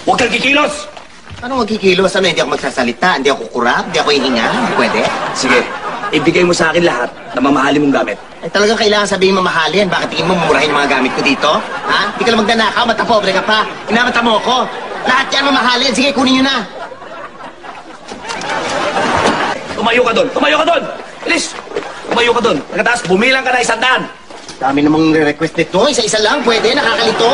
Huwag kang kikilos! Ano magkikilos? Ano, hindi ako magsasalita, hindi ako kurap, hindi ako hihinga, hindi pwede. Sige, ibigay mo sa akin lahat na mamahalin mong gamit. Ay, talagang kailangan sabihin mamahalin. Bakit tingin mo mumurahin yung mga gamit ko dito? Ha? Hindi ka lang magnanakaw, matapobre ka pa. Inamata mo ako. Lahat yan mamahalin. Sige, kunin nyo na. Tumayo ka doon! Tumayo ka doon! Bilis! Tumayo ka doon. Pagkatapos, bumilang ka na 100. Dami namang request nito. Isa-isa lang, pwede? Nakakalito.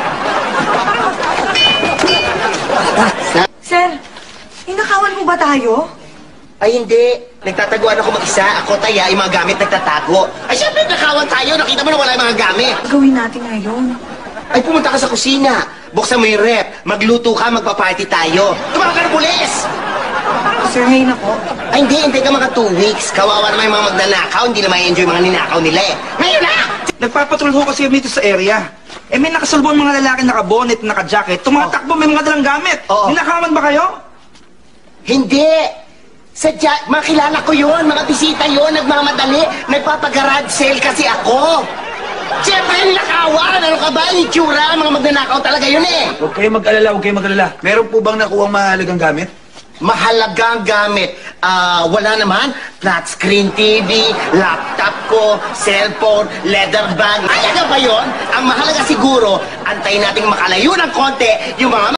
Sir, inakawan mo ba tayo? Ay, hindi. Nagtataguan ako mag-isa. Ako, Taya, yung mga gamit nagtatago. Ay, syempre, nakawan tayo. Nakita mo na wala yung mga gamit. Gawin natin ngayon. Ay, pumunta ka sa kusina. Buksan mo yung rep. Magluto ka, magpa-party tayo. Tumawag ka ng pulis! Sir, ngayon na po. Ay, hindi ka mga 2 weeks. Kawawa naman yung mga magnanakaw. Hindi na ma-enjoy mga ninakaw nila eh. Ngayon na! Nagpapatrol ho kasi kami dito sa area. Eh may nakasalbong mga lalaki naka-bonnet, naka-jacket. Tumatakbo, may mga dalang gamit. Oo. Ninakawan ba kayo? Hindi! Sadya, makilala ko yun. Mga bisita yun. Nagmamadali. Nagpapagarage sale kasi ako. Siyempre, ninakawan. Ano ka ba? Itsura. Mga magnanakaw talaga yun eh. Huwag kayong mag-alala, huwag kayong mag-alala. Meron po bang nakuha mahalagang gamit? Mahalagang gamit. Wala naman. Flat screen TV, laptop ko, cellphone, leather bag. Mahalaga ba yun? Ang mahalaga siguro, antayin nating makalayo ng konti yung mga